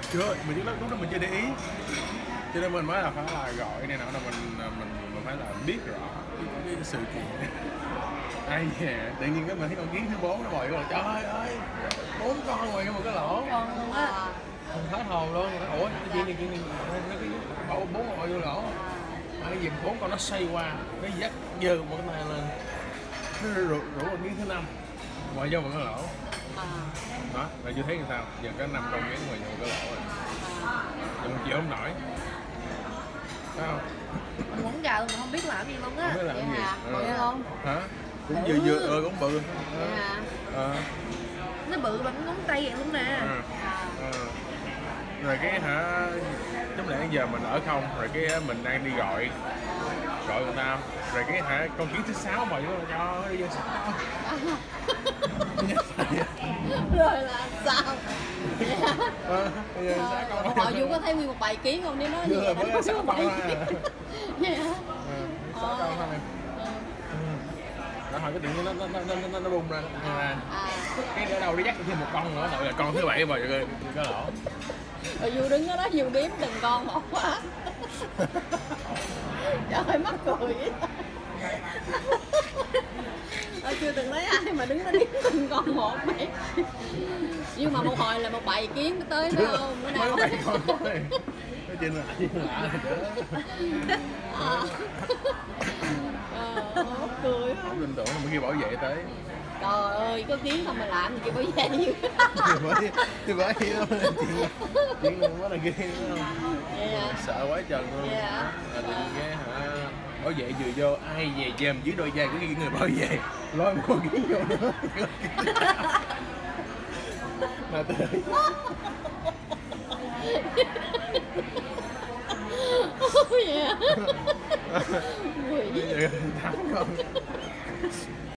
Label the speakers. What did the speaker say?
Speaker 1: Chưa, mình chỉ lúc đó mình chưa để ý, cho nên mình mới là phải là gọi này nọ là mình phải là biết rõ cái sự kiện. Ai dè, tự nhiên cái mình thấy con kiến thứ 4 nó bò vô là trời ơi, 4 con rồi một cái lỗ.
Speaker 2: Con luôn á.
Speaker 1: Mình hết hồn luôn. Ủa cái chuyện này nó cái bộ 4 con bò vô lỗ. Cái gì 4 con nó xoay qua, nó dắt giơ một cái tay lên, nó rủ con kiến thứ 5 ngoài vô một cái lỗ. Đó, là chưa thấy làm sao, giờ có 5 con kiến ngoài vô một cái lỗ rồi. Giờ mình chịu không nổi. Phải không?
Speaker 2: Mình quấn gà luôn mà không biết làm gì luôn á.
Speaker 1: Không biết làm gì.
Speaker 2: Bự không?
Speaker 1: Hả? Cũng vừa cũng bự.
Speaker 2: Nó bự bằng ngón tay vậy luôn nè.
Speaker 1: Rồi cái hả, giống lẽ giờ mình ở không, rồi cái mình đang đi gọi người ta, rồi cái hả con kiến thứ 6 mà cho đi vô sao.
Speaker 2: Rồi là sao? Họ dù có thấy nguyên một bầy kiến không, nếu nói như vậy nó
Speaker 1: 6 con thôi. 6 con thôi. Đó, hỏi cái chuyện nó bung ra, cái ở đâu nó dắt thêm một con nữa, là con thứ 7 mà cái lỗ.
Speaker 2: Rồi Du đứng ở đó Du đếm từng con một quá. Trời ơi mắc cười vậy. Chưa từng thấy ai mà đứng đó đếm từng con một mày. Nhưng mà một hồi là một bầy kiến tới phải không? Bữa nào
Speaker 1: mấy con thôi. Nói chuyện là
Speaker 2: mắc cười
Speaker 1: không tin tưởng là mới kêu bảo vệ tới.
Speaker 2: Trời ơi, có kiến không mà làm gì kêu bảo vệ gì.
Speaker 1: Thì bởi chuyện quá là ghê đúng không? Sợ quá trời luôn. Là tự nhiên cái hả bảo vệ vừa vô ai về dèm dưới đôi giày của người bảo vệ lôi một con kiến vô nữa. Mà từ
Speaker 2: Ôi dạ.
Speaker 1: thắng con.